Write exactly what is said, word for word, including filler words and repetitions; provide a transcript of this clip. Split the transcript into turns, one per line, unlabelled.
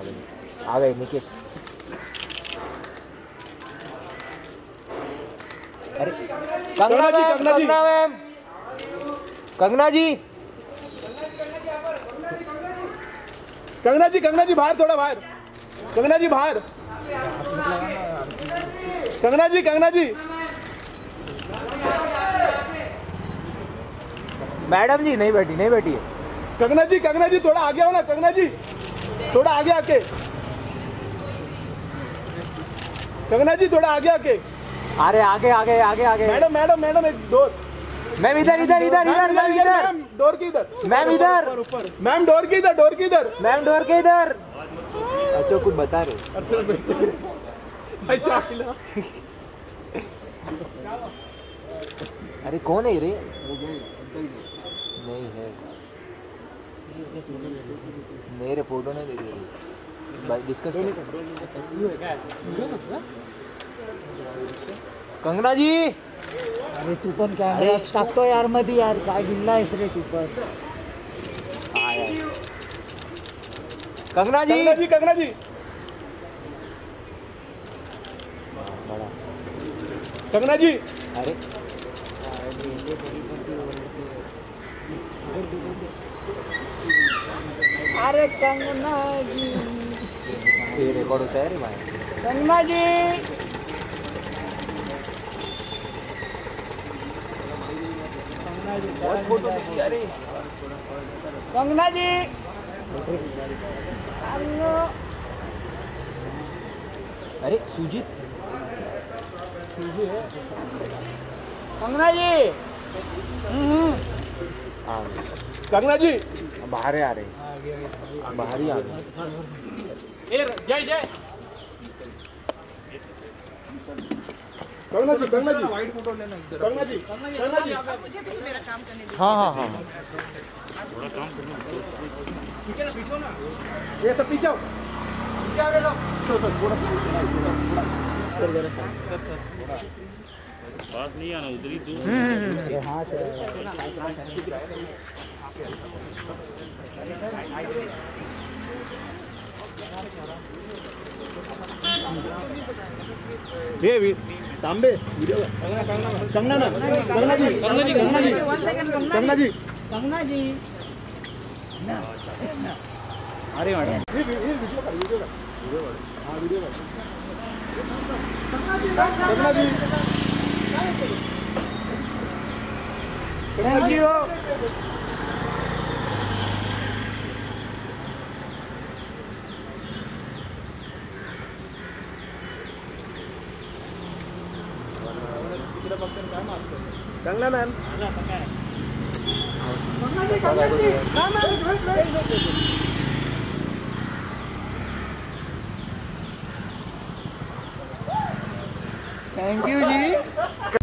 गए आ गए निकेश। अरे कंगना जी, कंगना मैम, कंगना जी,
कंगना जी, कंगना जी बाहर, थोड़ा बाहर, कंगना जी बाहर, कंगना जी, कंगना जी,
मैडम जी नहीं बैठी, नहीं बैठी है।
कंगना जी, कंगना जी थोड़ा आगे आओ ना, कंगना जी थोड़ा आगे आके, कंगना जी थोड़ा आगे आके,
अरे आगे आगे आगे आगे।
मैडम मैडम मैडम एक डोर,
मैम इधर इधर इधर इधर मैम इधर,
मैम डोर के इधर,
मैम इधर,
मैम डोर के इधर, डोर के इधर,
मैम डोर के इधर। अच्छा कुछ बता रहे। अरे कौन है रे? नहीं है, मेरे फोटो नहीं देखे भाई, डिस्कस नहीं कर। कंगना जी,
अरे तू पण कॅमेरा टाकतो यार मध्ये यार, काय बिल्ला आहेस रे तू पण।
हाँ यार कंगना जी,
कंगना जी, कंगना जी,
बड़ा
कंगना जी,
अरे
अरे कंगना जी,
ये रिकॉर्ड होता है रे भाई।
कंगना जी,
बहुत फोटो दे दिया रे।
कंगना जी,
अरे सुजीत,
कंगना जी,
आ गए।
कंगना जी,
बाहर ही आ रहे, बाहर ही आ गए।
जय जय
कंगना जी, कंगना जी, वाइट फोटो लेना इधर, कंगना जी, कंगना जी,
मुझे भी मेरा काम करने दो।
हाँ हाँ हाँ
थोड़ा काम करना, ठीक है ना, पीछे ना, ये सब पीछे आओ, पीछे आओ, सब थोड़ा थोड़ा जरा सा
पास नहीं आना, उधर ही दूर।
हाँ सर,
ये भी तांबे वीडियो, कंगना कंगना कंगना ना, कंगना जी, कंगना जी, कंगना जी, कंगना जी,
कंगना जी,
अरे मैडम ये ये वीडियो का वीडियो का वीडियो का हां वीडियो का Kangana ji,
thank you.
Kangana ma'am,
thank you ji.